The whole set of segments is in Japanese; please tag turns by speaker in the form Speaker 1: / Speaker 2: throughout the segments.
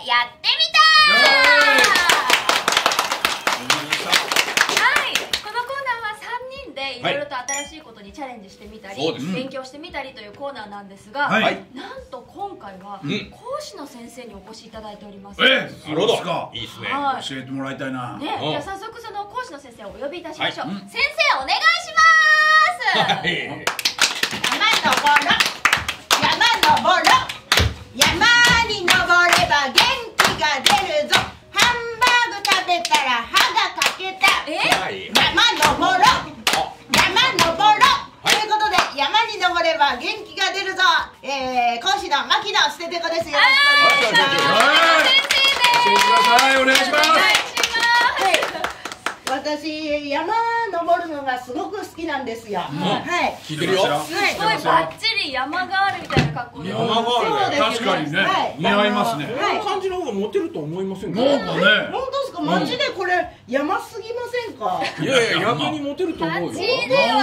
Speaker 1: やってみた。はい、このコーナーは3人でいろいろと新しいことにチャレンジしてみたり、勉強してみたりというコーナーなんですが、なんと今回は講師の先生にお越しいただいております。
Speaker 2: なるほど、いいですね。
Speaker 3: 教えてもらいたいな。
Speaker 1: じゃあ早速その講師の先生をお呼びいたしましょう。先生お願いします。
Speaker 4: 山登ろう、山登ろう、山に登れば元気が出るぞ。ハンバーグ食べたら歯が欠けた。山登ろう、山登ろう。ということで山に登れば元気が出るぞ。講師の牧野捨ててこです。よろしくお願いします。
Speaker 1: 先
Speaker 3: 教えてください。お願いします。
Speaker 4: 私山登るのがすごく好きなんですよ。はい。
Speaker 3: 聞いてるよ。
Speaker 1: すごいバッチリ山ガールみたいな格好で。
Speaker 3: 山ガールね。確かにね。似合いますね。
Speaker 2: この感じの方がモテると思いませんか。
Speaker 3: なんかね。
Speaker 4: 本当ですか。マジでこれ山すぎませんか。
Speaker 2: いやいや、逆にモテると思うよ。
Speaker 1: マジで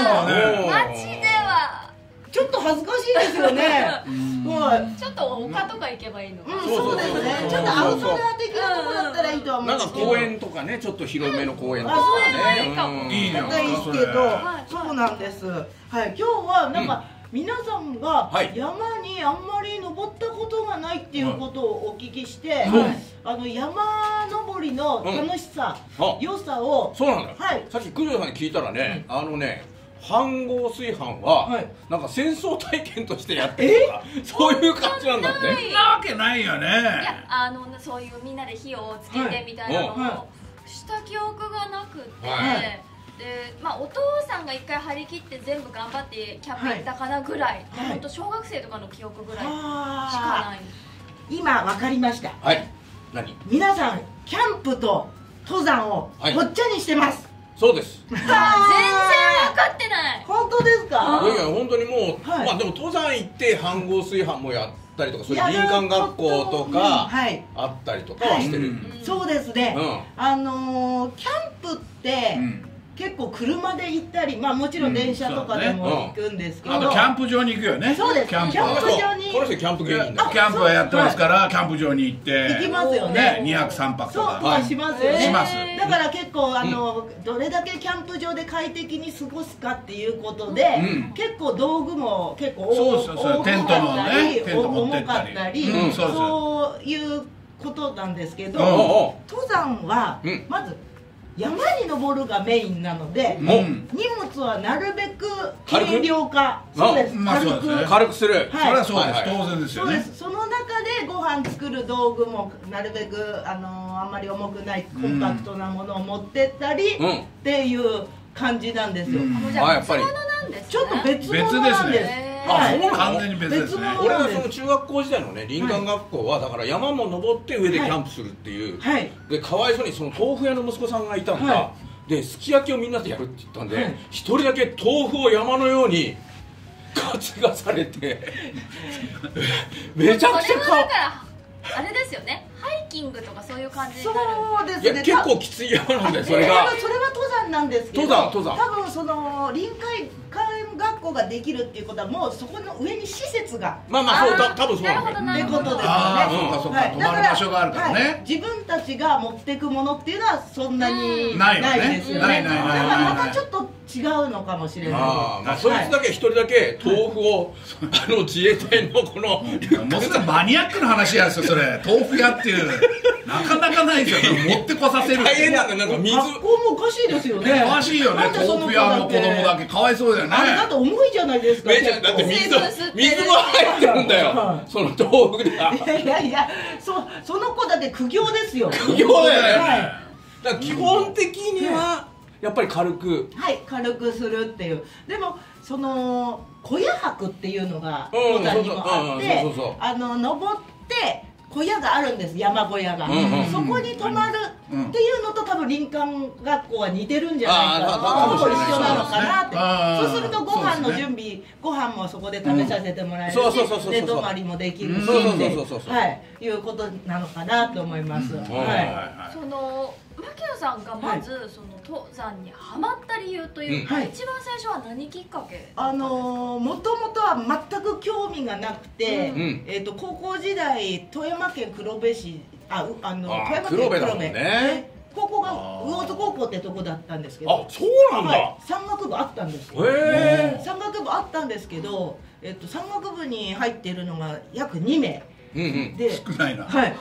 Speaker 1: は
Speaker 4: ちょっと恥ずかしいですよね。
Speaker 1: ちょっと丘とか行けばいいの。
Speaker 4: そうですね。ちょっとアウトドア的なとこだったらいいとは思うん
Speaker 2: なんか
Speaker 4: ですけど。
Speaker 2: 公園とかね、ちょっと広めの公園とかね。
Speaker 3: いいね。
Speaker 4: いいですけど、そうなんです。はい。今日はなんか皆さんが山にあんまり登ったことがないっていうことをお聞きして、山登りの楽しさ、良さを。
Speaker 2: そうなんだよ。さっき九条さんに聞いたらね、飯盒炊飯はなんか戦争体験としてやってるとか、そういう感じなんだって。
Speaker 3: そんなわけないよね。い
Speaker 1: や、そういうみんなで火をつけてみたいなのをした記憶がなくて、で、まあお父さんが一回張り切って全部頑張ってキャンプ行ったかなぐらい、本当小学生とかの記憶ぐらいしかない。
Speaker 4: 今わかりました。
Speaker 2: はい。何？
Speaker 4: 皆さんキャンプと登山をごっちゃにしてます。
Speaker 2: そうです。
Speaker 1: 全然分かってない。
Speaker 4: 本当ですか？
Speaker 2: いやいや、本当にもう、まあでも登山行って飯盒炊飯もやったりとか、そういう林間学校とかあったりとかはしてる。
Speaker 4: そうですね。キャンプって結構車で行ったり、まあもちろん電車とかでも行くんですけど、
Speaker 3: あとキャンプ場に行くよね。
Speaker 4: そうです。キャンプ場に。
Speaker 2: この人キャンプ芸人だ。
Speaker 3: キャンプはやってますから、キャンプ場に行って
Speaker 4: 行きますよね。
Speaker 3: 2泊3泊とか。
Speaker 4: そうしますよね。
Speaker 3: します。
Speaker 4: だから結構どれだけキャンプ場で快適に過ごすかっていうことで、結構道具も結構重かったり重かったり、そういうことなんですけど、登山はまず山に登るがメインなので、荷物はなるべく軽量化。そうです。
Speaker 2: 軽くする。
Speaker 3: それはそうです。当然ですよね。
Speaker 4: その中でご飯作る道具もなるべくあんまり重くないコンパクトなものを持ってったりっていう感じなんですよ。
Speaker 1: やっぱり
Speaker 4: ちょっと別物なんです。
Speaker 3: 完全に別ですね。
Speaker 2: 俺がその中学校時代のね、林間学校はだから山も登って上でキャンプするっていう。でかわいそうにその豆腐屋の息子さんがいたんだ。ですき焼きをみんなでやるって言ったんで、一人だけ豆腐を山のように担がされてめちゃくちゃ
Speaker 1: あれですよね。ハイキングとかそういう感じになる。
Speaker 4: そうですね。
Speaker 2: いや結構きつい山なんだよそれが。
Speaker 4: それは登山なんですけど、
Speaker 2: 登山
Speaker 4: 多分その臨海学校ができるっていうことはもうそこの上に施設が
Speaker 2: まあそう多分そうなんだよ。
Speaker 4: ってことですよね。
Speaker 3: そうか泊まる場所があるからね。
Speaker 4: 自分たちが持っていくものっていうのはそんなに
Speaker 3: ない
Speaker 4: ですよね。
Speaker 3: ない
Speaker 4: だからまたちょっと違うのかもしれない。
Speaker 2: そいつだけ一人だけ豆腐を自衛隊のこの
Speaker 3: もうすぐマニアックな話やですよそれ。豆腐屋っていうなかなかないですよ。持ってこさせる。
Speaker 2: 大変なんだ。なんか水。
Speaker 4: 学校もおかしいですよね。
Speaker 3: おかしいよね。豆腐屋の子供だけかわいそうだよね。
Speaker 4: あれだと重いじゃないですか。
Speaker 2: だって水も入ってるんだよ。その豆腐が。
Speaker 4: いやその子だって苦行ですよ。
Speaker 2: 苦行だよね。だから基本的にはやっぱり軽く
Speaker 4: するっていう。でもその小屋泊っていうのが登山にもあって、登って小屋があるんです。山小屋が。そこに泊まるっていうのと多分林間学校は似てるんじゃないかな。一緒なのかなって。そうするとご飯の準備、ご飯もそこで食べさせてもらえるし、寝泊まりもできるしっていうことなのかなと思います。
Speaker 1: その牧野さんがまずその登山にハマった理由というか、一番最初は何きっかけ？
Speaker 4: もともとは全く興味がなくて、高校時代富山県黒部市富山県
Speaker 2: 黒部だもんね。
Speaker 4: 高校が魚津高校ってとこだったんですけど、
Speaker 2: あ、そうなんだ。
Speaker 4: 山岳部あったんですよ。山岳部あったんですけど、山岳部に入っているのが約2名で、
Speaker 3: 少ないな。
Speaker 4: はい、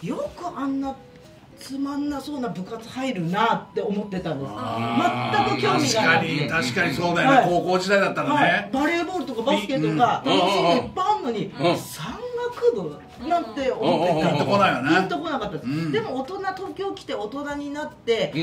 Speaker 4: よくあんなつまんなそうな部活入るなって思ってたんです。全く興味がない。
Speaker 3: 確かにそうだよね。高校時代だったらね。
Speaker 4: バレーボールとかバスケとか楽しいのいっぱいあるのに、山岳部なんて思ってた。
Speaker 3: ピンとこないよね。
Speaker 4: ピンとこなかったです。でも大人、東京来て大人になって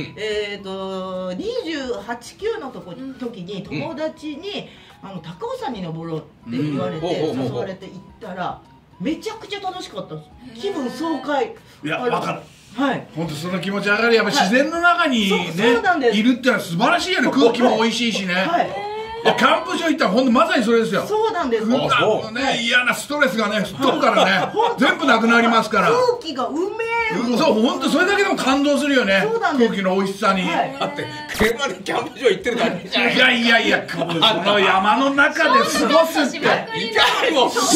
Speaker 4: 、28、9の時に友達に高尾山に登ろうって言われて誘われて行ったら、めちゃくちゃ楽しかったんです。気分爽快。
Speaker 3: いや、わかる。
Speaker 4: はい、
Speaker 3: 本当その気持ち上がる。やっぱ自然の中にね、いるってのは素晴らしいよね。空気も美味しいしね。キャンプ場行ったら本当まさにそれですよ。
Speaker 4: そうなんです。
Speaker 3: 嫌なストレスがね吹っ飛ぶからね、全部なくなりますから。
Speaker 4: 空気がうめえ。
Speaker 3: そう、本当それだけでも感動するよね。空気の美味しさに。
Speaker 2: だって車でキャンプ場行ってるだけじゃない。
Speaker 3: いやその山の中で過ごすっていかにも登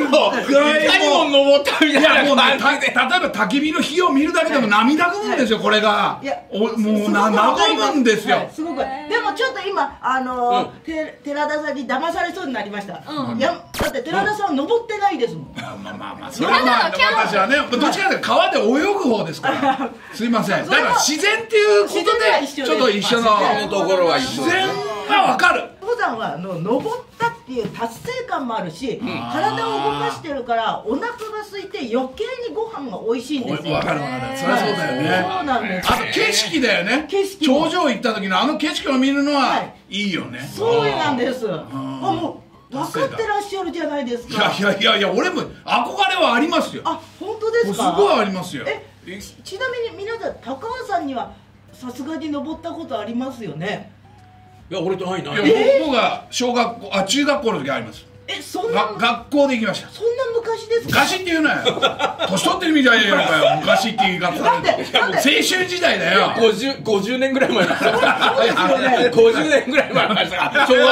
Speaker 3: ったみたいな感じで。例えば焚き火の火を見るだけでも涙ぐむんですよ。これがもう和むんですよ。
Speaker 4: すごく。でもちょっと今寺田さんに騙されそうになりました。だって寺田さんは登ってないですもん。
Speaker 3: まあそれは私はね、どっちかというと川で泳ぐ方ですから。すいません。だから自然っていうことでちょっと一緒の
Speaker 2: ところは一緒。
Speaker 3: 自然がわかる。
Speaker 4: 登山は登ったっていう達成感もあるし、体を動かしてるからお腹が空いて余計にご飯が美味しいんですよ。
Speaker 3: わかる。そりゃそうだよね。
Speaker 4: そうなんです。
Speaker 3: あと景色だよね。頂上行った時の景色を見るのはいいよね。
Speaker 4: そうなんです。もう分かってらっしゃるじゃないですか。
Speaker 3: いや俺も憧れはありますよ。
Speaker 4: あ、本当ですか。
Speaker 3: すごいありますよ。
Speaker 4: ちなみに皆さん高尾山にはさすがに登ったことありますよね。
Speaker 2: いや、俺とないな。
Speaker 3: 僕が中学校の時あります。
Speaker 4: そんな
Speaker 3: 学校で行きました。
Speaker 4: そんな昔ですか。
Speaker 3: 昔って言うなよ。年取ってるみたいじゃないかよ。昔って言い方されて。青春時代だよ。
Speaker 2: 50年ぐらい前だ。50年ぐらい前だ。小学校の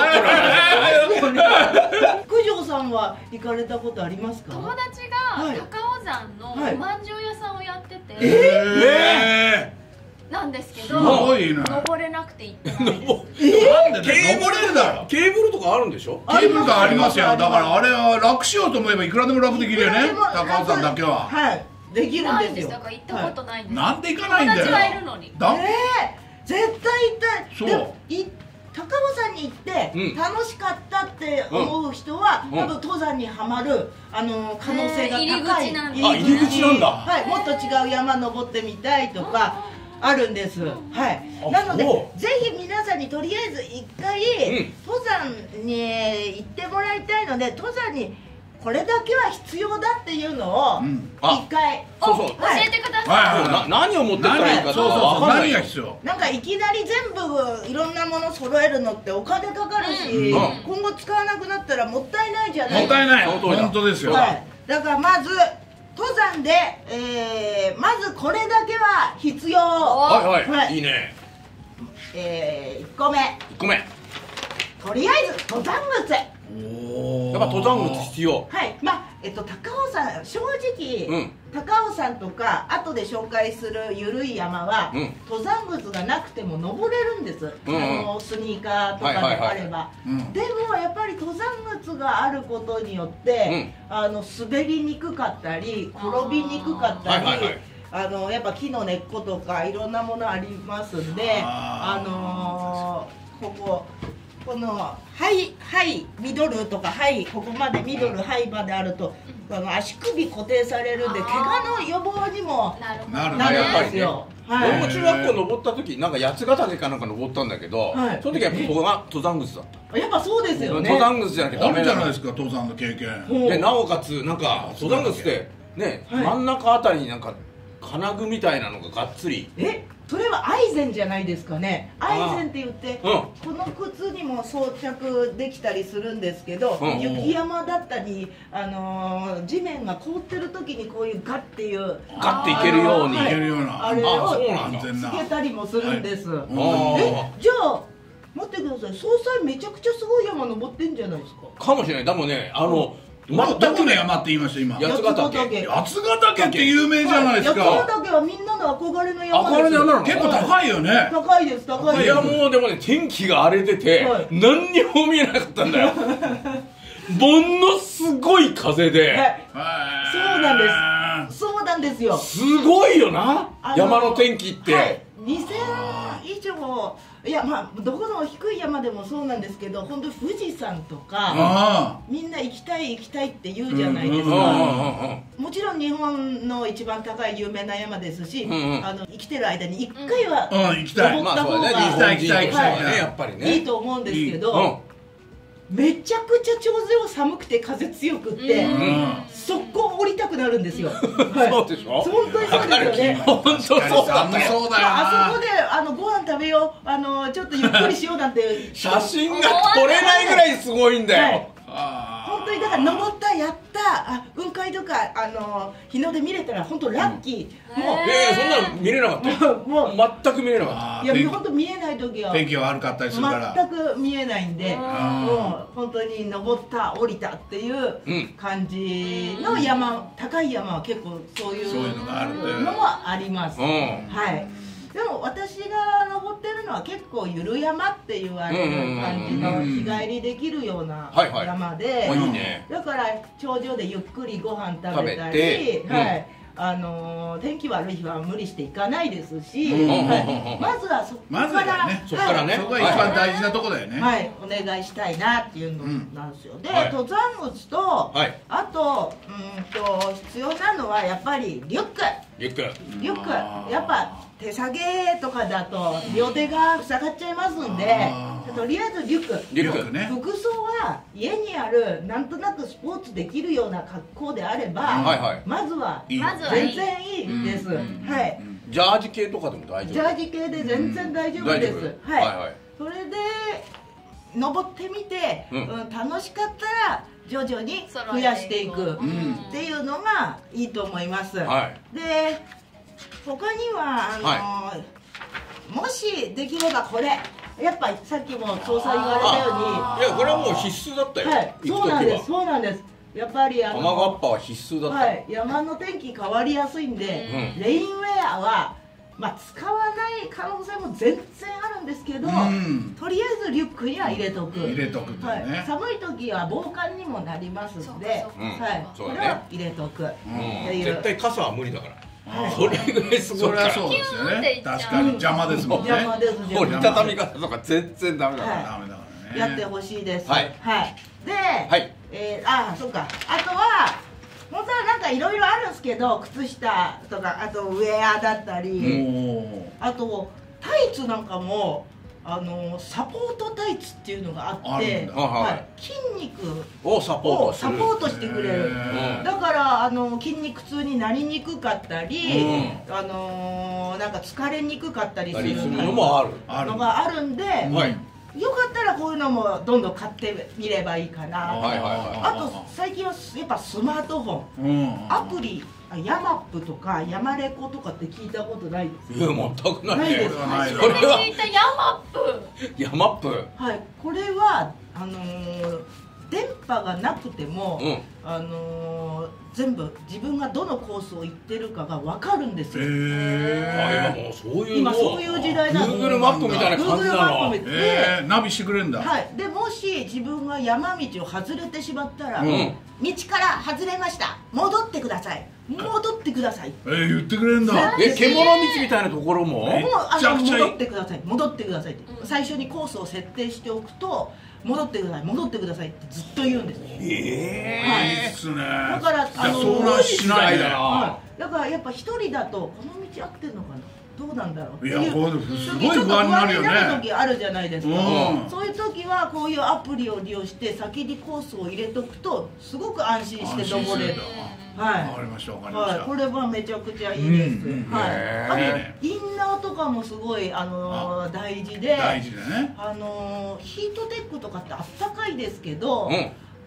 Speaker 4: 話。九条さんは行かれたことありますか。
Speaker 1: 友達が高尾山のおまんじゅう屋さんをやってて。なんですけど、登れなくて行ってないです。
Speaker 3: 登れるだろ。
Speaker 2: ケーブルとかあるんでしょ。
Speaker 3: ケーブルがありますよ。だからあれは楽しようと思えばいくらでも楽できるよね。高尾山だけは。
Speaker 4: はい。できるんですよ。
Speaker 1: だから行ったことないんです。
Speaker 3: なんで行かないんだよ。
Speaker 1: 友達がいるのに。
Speaker 4: 絶対行きたい。そう。高尾山に行って楽しかったって思う人は多分登山にはまる可能性が高い。
Speaker 2: 入り口なんだ。
Speaker 4: はい。もっと違う山登ってみたいとかあるんです。はい。なのでぜひ皆さんにとりあえず一回登山に行ってもらいたいので、登山にこれだけは必要だっていうのを一回
Speaker 1: 教えてくださ
Speaker 2: い。何を持ってったらいいか。
Speaker 3: 何が必要。
Speaker 4: なんかいきなり全部いろんなもの揃えるのってお金かかるし、今後使わなくなったらもったいないじゃないですか。
Speaker 3: もったいない。本当ですよ。
Speaker 4: だからまず登山でまずこれだけは必要。
Speaker 2: いいね。
Speaker 4: 1個目。とりあえず登山靴。
Speaker 2: やっぱ登山靴必要。
Speaker 4: はい。高尾山、正直高尾山とか後で紹介する緩い山は登山靴がなくても登れるんです。スニーカーとかであれば。でもやっぱり登山靴があることによって滑りにくかったり転びにくかったり、やっぱ木の根っことかいろんなものありますんで、このミドルとかここまでミドルまであると足首固定されるんで怪我の予防にもなるんですよ。
Speaker 2: 俺も中学校登った時なんか八ヶ岳かなんか登ったんだけど、その時は登山靴だった。
Speaker 4: やっぱそうですよね。
Speaker 2: 登山靴じゃなきゃダメ
Speaker 3: じゃないですか、登山の経験
Speaker 2: で。なおかつなんか登山靴ってね、真ん中あたりになんか金具みたいなのががっつり。
Speaker 4: それはアイゼンじゃないですかね。アイゼンって言ってこの靴にも装着できたりするんですけど、雪山だったり地面が凍ってる時にこういうガッていう
Speaker 2: ガッていけるように
Speaker 4: あれをつけたりもするんです。じゃあ待ってください。総裁めちゃくちゃすごい山登ってんじゃないですか。
Speaker 2: かもしれない。でもね
Speaker 3: どこの山って言いました今？
Speaker 2: 八ヶ岳。
Speaker 3: 八ヶ岳って有名じゃないですか。
Speaker 4: 八ヶ岳はみんなの憧れの山です。
Speaker 2: 憧れの山なの？
Speaker 3: 結構高いよね。
Speaker 4: 高いです、高いです。
Speaker 2: いやもうでもね、天気が荒れてて何にも見えなかったんだよ。ものすごい風で。
Speaker 4: そうなんです。そうなんですよ。
Speaker 2: すごいよな、山の天気って。
Speaker 4: 2000以上、いやまあどこの低い山でもそうなんですけど、本当に富士山とかみんな行きたいって言うじゃないですか。もちろん日本の一番高い有名な山ですし、生きてる間に1回は
Speaker 3: 行きたい、
Speaker 4: 登った方が
Speaker 2: やっぱりね
Speaker 4: いいと思うんですけど、めちゃくちゃ頂上寒くて風強くって速攻降りたくなるんですよ。
Speaker 2: そうでしょ。
Speaker 4: 本当にそうですよね。
Speaker 2: 本当そうだったよ。
Speaker 4: あそこでご飯食べよう、ちょっとゆっくりしようなんて
Speaker 2: 写真が撮れないぐらいすごいんだよ。
Speaker 4: 本当にだから登ったやった雲海とか日の出見れたら本当ラッキー。もう
Speaker 2: そんなの見れなかったよ。もう全く見れなかった。
Speaker 4: いや本当見えない時は
Speaker 3: 天気が悪かったりするから
Speaker 4: 全く見えないんで、もう本当に登った降りたっていう感じの山、高い山は結構そういうのがあるのはあります。はい。でも私が登ってるのは結構ゆる山って言われる感じの日帰りできるような山で、だから頂上でゆっくりご飯食べたり、天気悪い日は無理して行かないですし、まずはそこからね、
Speaker 3: そこが一番大事なとこだよね。
Speaker 4: はい、お願いしたいなっていうのなんですよ。で、登山靴とあと必要なのはやっぱりリュック。やっぱ手提げとかだと両手が塞がっちゃいますんで、とりあえずリュックね。服装は家にあるなんとなくスポーツできるような格好であればまずは全然いいです。はい。
Speaker 2: ジャージ系とかでも大丈夫？
Speaker 4: ジャージ系で全然大丈夫です。はい。それで登ってみて楽しかったら徐々に増やしていくっていうのがいいと思います。で他にはもしできればこれやっぱりさっきも調査言われたように、
Speaker 2: いやこれはもう必須だったよ。
Speaker 4: そうなんです。やっぱり
Speaker 2: 雨がっぱは必須だった。
Speaker 4: 山の天気変わりやすいんで、レインウェアは使わない可能性も全然あるんですけど、とりあえずリュックには入れとく。寒い時は防寒にもなりますので、これは入れとく。
Speaker 2: 絶対傘は無理だから。それぐらいすごいから。
Speaker 3: そうですよね。確かに邪魔ですもんね。
Speaker 2: 折りたたみ方とか全然ダメだから。
Speaker 4: やってほしいです。で、そうか。あとは本当はなんかいろいろあるんですけど、靴下とかあとウェアだったり、あとタイツなんかもサポートタイツっていうのがあって、筋肉をサポートしてくれる。だから筋肉痛になりにくかったり、なんか疲れにくかったりするのがあるんで、よかったらこういうのもどんどん買ってみればいいかな。あと最近はやっぱスマートフォン、アプリ、ヤマップとかヤマレコとかって聞いたことないですか？
Speaker 2: いや全くないです。
Speaker 1: それ聞いたヤマップ。
Speaker 4: はい、これは電波がなくても全部自分がどのコースを行ってるかが分かるんですよ。今そういう時代なの。
Speaker 2: Google マップみたいな感じなの
Speaker 3: でナビしてくれるんだ。
Speaker 4: でもし自分が山道を外れてしまったら、道から外れました、戻ってください、戻ってください、
Speaker 3: 言ってくれるんだ。
Speaker 2: 獣道みたいなところも
Speaker 4: 戻ってください、戻ってくださいって、最初にコースを設定しておくと戻ってください、戻ってくださいってずっと言うんです。
Speaker 3: いいっすね。
Speaker 4: だから
Speaker 3: 遭難しないだな。
Speaker 4: だからやっぱ一人だとこの道合ってんのかな、どうなんだろう。
Speaker 3: いや、これすごい不安になるよね。
Speaker 4: ちょっと不安になる時あるじゃないですか。そういう時はこういうアプリを利用して先にコースを入れとくとすごく安心して登れる。わかりました、わかりました。これはめちゃくちゃいいです。あとインナーとかもすごい大事で、ヒートテックとかってあったかいですけど、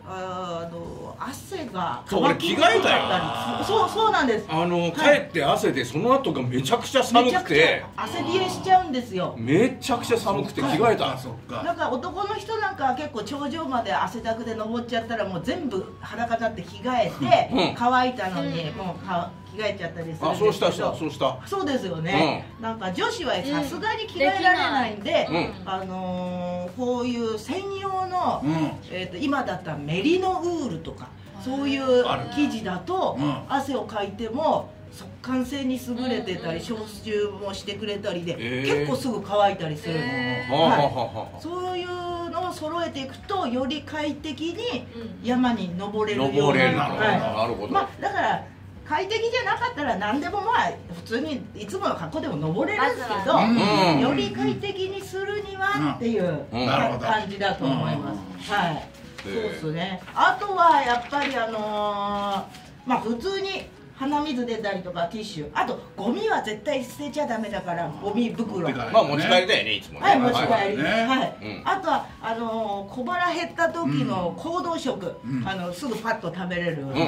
Speaker 4: 汗が
Speaker 2: 乾きにくかったり。
Speaker 4: そうなんです。
Speaker 2: 帰って汗でその後がめちゃくちゃ寒くて
Speaker 4: 汗冷えしちゃうんですよ。
Speaker 2: めちゃくちゃ寒くて着替えた。
Speaker 4: なんか男の人なんかは結構頂上まで汗だくで登っちゃったらもう全部裸になって着替えて乾いたのにもう着替えちゃったりするんですけど。
Speaker 2: そうした。
Speaker 4: そうですよね。なんか女子はさすがに着替えられないんで、こういう専用の今だったらメリノウールとかそういう生地だと汗をかいても速乾性に優れてたり消臭もしてくれたりで結構すぐ乾いたりするの。そういうのを揃えていくとより快適に山に登れるようになる。
Speaker 2: なるほど。
Speaker 4: だから快適じゃなかったら何でもまあ普通にいつもの格好でも登れるんですけど、より快適にするにはっていう感じだと思います。はい、そうですね。あとはやっぱりまあ普通に鼻水出たりとかティッシュ、あとゴミは絶対捨てちゃダメだからゴミ袋、
Speaker 2: まあ持ち帰りだよねいつもね。
Speaker 4: はい、持ち帰り。はい。あとは小腹減った時の行動食、すぐパッと食べれる。はい。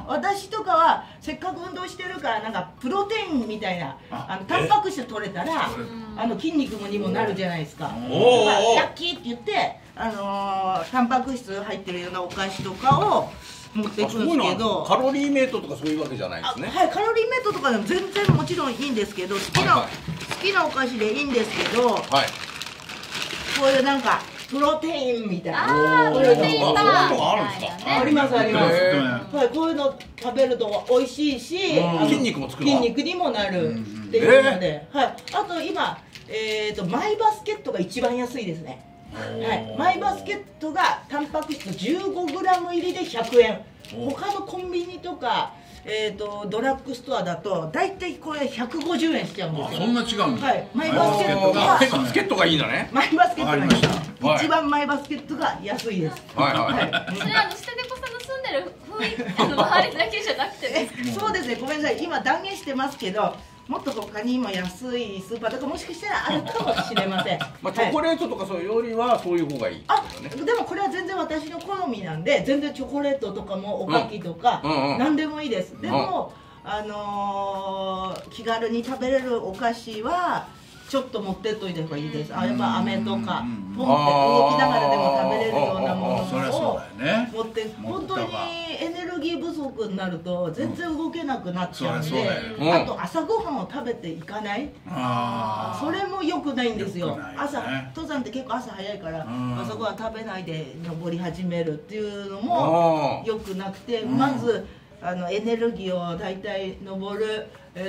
Speaker 4: 私とかはせっかく運動してるからなんかプロテインみたいなタンパク質取れたら筋肉にもなるじゃないですか。ラッキーって言ってタンパク質入ってるようなお菓子とかを持っていくんですけど、
Speaker 2: カロリーメイトとかそういうわけじゃないですね。
Speaker 4: はい、カロリーメイトとかでも全然もちろんいいんですけど、好きなお菓子でいいんですけど、こういうなんかプロテインみたいな、
Speaker 1: プロテインバー
Speaker 4: ありますあります。はい、こういうの食べると美味しいし、
Speaker 2: 筋肉もつくの。
Speaker 4: 筋肉にもなるっていうので、はい。あと今マイバスケットが一番安いですね。はい、マイバスケットがタンパク質 15g 入りで100円。他のコンビニとか、ドラッグストアだと大体これ150円しちゃうんですよ。
Speaker 3: そんな違うんだ。
Speaker 4: はい、マイバスケットが
Speaker 2: マイバスケットがいいんだね。
Speaker 4: マイバスケットが一番マイバスケットが安いです。
Speaker 1: それステテコさんの住んでる雰囲気の周りだけじゃなくて
Speaker 4: そうですね、ごめんなさい、今断言してますけど、もっと他にも安いスーパーとかもしかしたらあるかもしれません。
Speaker 2: まあチョコレートとかそういうよりはそういう方がいい。
Speaker 4: でもこれは全然私の好みなんで、全然チョコレートとかもおかきとか何でもいいです。でも気軽に食べれるお菓子はちょっと持ってっといた方がいいです。やっぱ飴とかポンって動きながらでも食べれるようなものを持って、本当にエネルギー不足になると全然動けなくなっちゃうんで、あと朝ごはんを食べていかない、それも良くないんですよ。朝登山って結構朝早いから朝ごはん食べないで登り始めるっていうのも良くなくて、まずエネルギーを大体登る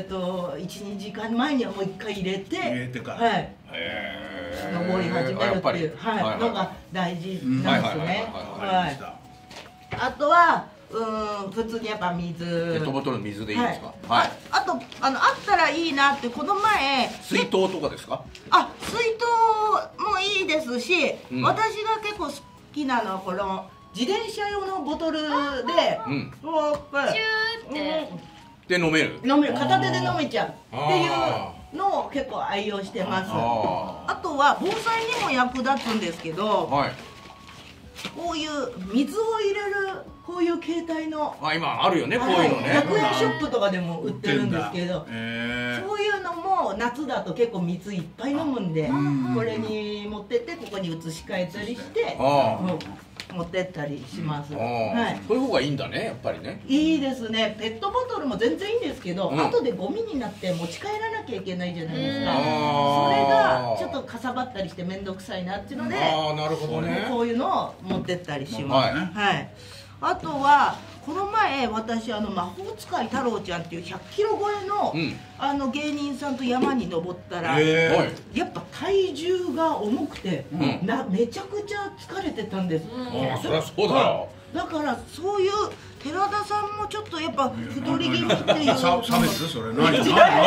Speaker 4: 12時間前にはもう1回入れてから、登り始めるっていうのが大事なんですね。あとは普通にやっぱ水、ペ
Speaker 2: ットボトルの水でいいですか。
Speaker 4: あとあったらいいなって、この前
Speaker 2: 水筒とかですか。
Speaker 4: 水筒もいいですし、私が結構好きなのはこの自転車用のボトルでこう
Speaker 1: チューって
Speaker 2: で飲める
Speaker 4: 片手で飲めちゃうっていうのを結構愛用してます。あとは防災にも役立つんですけど、こういう水を入れるこういう携帯の
Speaker 2: 今あるよね、こういうのね。
Speaker 4: 100円ショップとかでも売ってるんですけど、そういうのも夏だと結構水いっぱい飲むんで、これに持ってってここに移し替えたりして持ってったりします。そう
Speaker 2: いう方がいいんだね、やっぱりね。
Speaker 4: いいですね。ペットボトルも全然いいんですけど、後でゴミになって持ち帰らなきゃいけないじゃないですか。それがちょっとかさばったりして面倒くさいなっていうので、こういうのを持ってったりします。あとはこの前私魔法使い太郎ちゃんっていう100キロ超えの芸人さんと山に登ったら、やっぱ体重が重くてめちゃくちゃ疲れてたんです。
Speaker 2: そりゃそうだよ。
Speaker 4: だからそういう寺田さんもちょっとやっぱ太り気味っていう
Speaker 3: 差別、それ何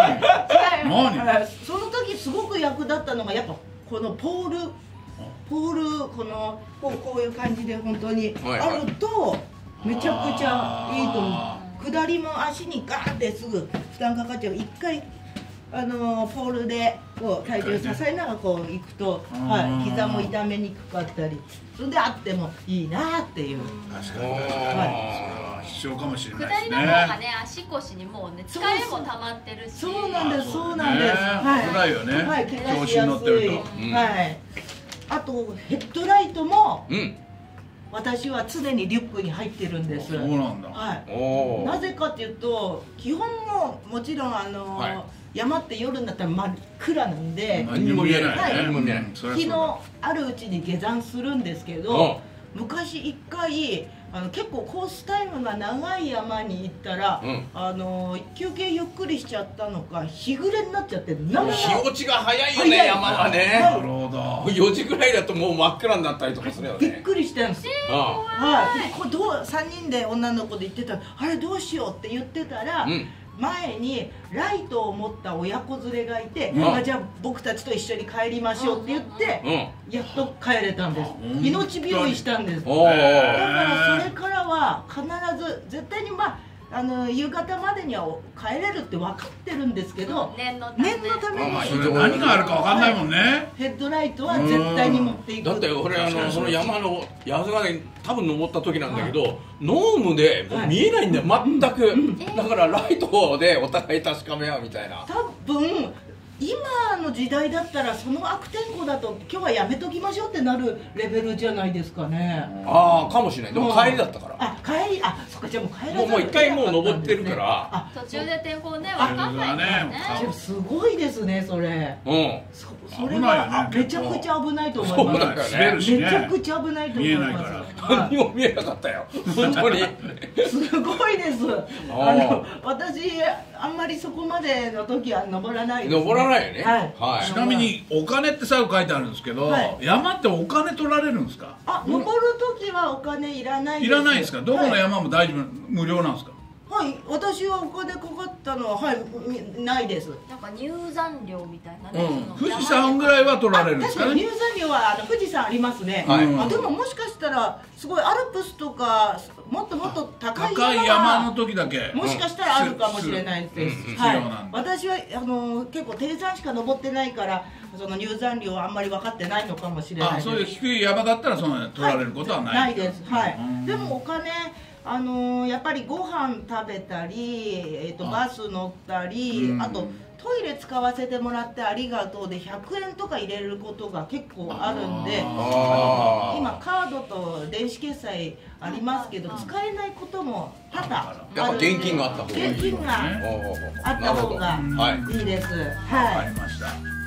Speaker 4: その時すごく役立ったのがやっぱこのポールこういう感じで本当にあるとめちゃくちゃいいと思う。下りも足にガーってすぐ負担かかっちゃう。一回ポールでこう体重支えながらこう行くと、膝も痛めにくかったり、それであってもいいなっていう。
Speaker 3: 確かに、それは必要かもしれないですね。
Speaker 1: 下りの方がね、足腰にもうね、疲れも溜まってるし。
Speaker 4: そうなんです、そうなんです。
Speaker 3: 危ないよね。
Speaker 4: はい、怪我しやすい。はい。あとヘッドライトも。私は常にリュックに入ってるんです。
Speaker 3: そうなんだ。
Speaker 4: はい。なぜかというと、基本もちろん山って夜になったら真っ暗なんで。
Speaker 3: 何にも見えない。
Speaker 4: 何も見えない。日のあるうちに下山するんですけど、昔一回結構コースタイムが長い山に行ったら、休憩ゆっくりしちゃったのか日暮れになっちゃって日
Speaker 2: 落ちが早いよね、山はね。
Speaker 3: なるほど。
Speaker 2: 4時ぐらいだともう真っ暗になったりとかするよね。
Speaker 4: びっくりしたんです。はい。これ3人で女の子で行ってたら、あれどうしようって言ってたら、前にライトを持った親子連れがいて、じゃあ僕たちと一緒に帰りましょうって言って、やっと帰れたんです。命拾いしたんです。だからそれからは必ず絶対に夕方までには帰れるって分かってるんですけど、念のために
Speaker 3: それ何があるか分かんないもんね。
Speaker 4: ヘッドライトは絶対に持っていく。
Speaker 2: だって俺その山の八ヶ岳多分登った時なんだけど、ノームでもう見えないんだよ、全く。だからライトでお互い確かめ合うみたいな。
Speaker 4: 多分今の時代だったらその悪天候だと今日はやめときましょうってなるレベルじゃないですかね。
Speaker 2: ああ、かもしれない。でも帰りだったから。
Speaker 4: 帰り、そっか、じゃあもう帰らない。
Speaker 2: もう一回もう登ってるから。
Speaker 1: 途中で天候ね、分かんないからね。
Speaker 4: すごいですね、それ。それはめちゃくちゃ危ないと思います。めちゃくちゃ危ないと思います。
Speaker 2: 何も見えなかったよ、本当に。
Speaker 4: すごいです。私あんまりそこまでの時は登らないです。
Speaker 2: 登らないよね。
Speaker 3: ちなみにお金って最後書いてあるんですけど、山ってお金取られるんですか？
Speaker 4: 登る時はお金いらないです。
Speaker 3: いらないですか？どこの山も大丈夫、無料なんですか？
Speaker 4: はい、私はお金かかったのはないです。
Speaker 1: なんか入山料みたいなね。
Speaker 3: 富士山ぐらいは取られるんですかね。
Speaker 4: 入山料は富士山ありますね。でももしかしたらすごいアルプスとかもっともっと高い
Speaker 3: 山の時だけ
Speaker 4: もしかしたらあるかもしれないです。私は結構低山しか登ってないからその入山料はあんまり分かってないのかもしれないです。
Speaker 3: そういう低い山だったらその取られることはない。
Speaker 4: ないです。はい。でもお金やっぱりご飯食べたり、バス乗ったり、あとトイレ使わせてもらってありがとうで100円とか入れることが結構あるんで、今カードと電子決済ありますけど使えないことも多々あるんで、
Speaker 2: やっぱ現金があった方がいい。
Speaker 4: 現金があった方がいいです。
Speaker 3: わかりました。